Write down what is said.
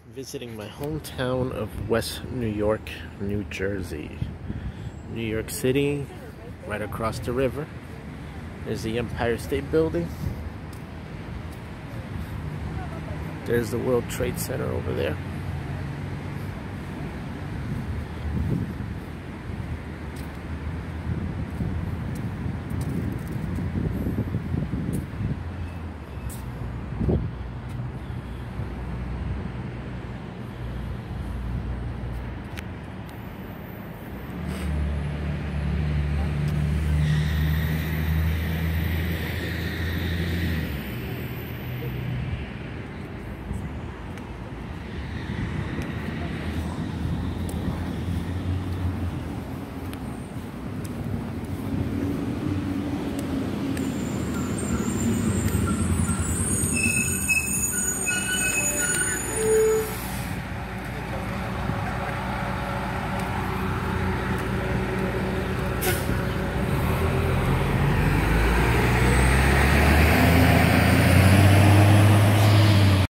visiting my hometown of West New York, New Jersey. New York City, right across the river. There's the Empire State Building. There's the World Trade Center over there.